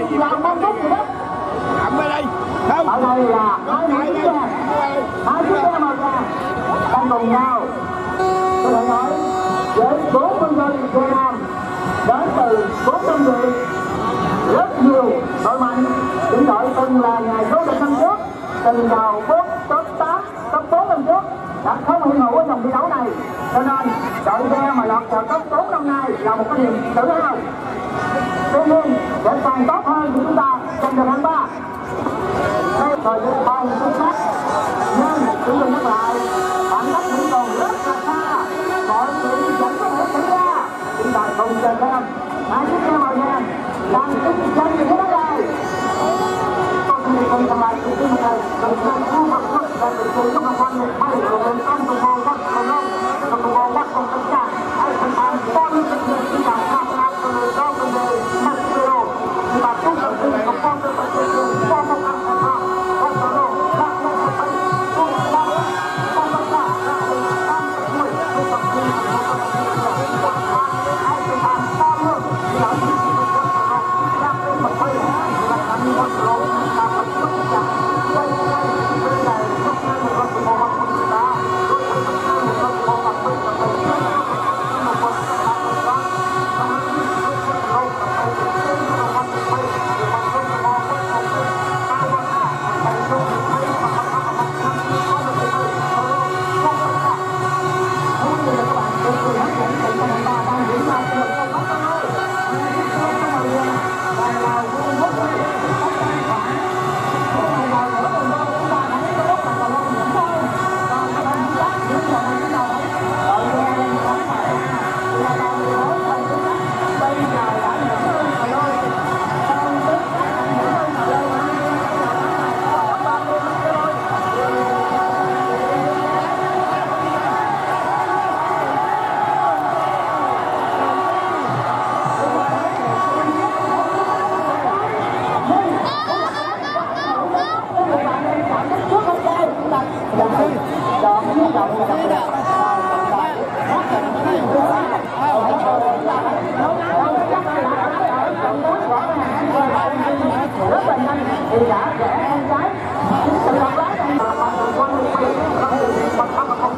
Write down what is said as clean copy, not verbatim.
làm 5 phút gì đó. Ẩm ở đây. Không. Ở đây là hai chiếc xe màu vàng đang cùng nhau. Tôi đã nói với 4 quân nhân Việt Nam đến từ 4 đơn vị, rất nhiều đội mạnh. Những đội từng là nhà vô địch năm trước, từng vào top 8, top 4 năm trước đã không hiện hữu ở vòng thi đấu này, cho nên đội xe mà lọt vào top 4 năm nay là một cái niềm tự hào. Tuy nhiên để càng tốt hơn thì chúng ta trong trận tháng 3 đây thời gian còn xuất sắc, nhưng chúng tôi nhắc lại khoảng cách vẫn còn rất là xa, mọi chuyện vẫn có thể xảy ra. Chúng ta cùng chờ xem hai chiếc xe màu vàng đang tiếp chân như thế nào đây. Tôi xin được cầm lại sự tin này từ trên khu vực quốc và từ từ trong quan hệ bay của người trong đồng hồ rất là lâu, trong đồng hồ bắt con tất cả ai thành hàng to như thực hiện chúng ta tham gia từ người cao từ người mặt tiêu chúng ta cũng cần tin của con từ từ qua một năm thành hàng con từ lâu các con từ từ con từ lâu con tất cả các người đang người chúng ta tin của con từ từ ai thành hàng to hơn là những người con từ lâu đang lên mặt bay là làm như con từ lâu ta phải tất cả quay quay bên này không nên một con từ lâu mà con từ ta đối với một con từ lâu mà quay từ từ một con từ lâu rất là nhanh thì đã rẽ bên trái từ đầu lái này mà từ quan hệ bay nó thì bằng không mà không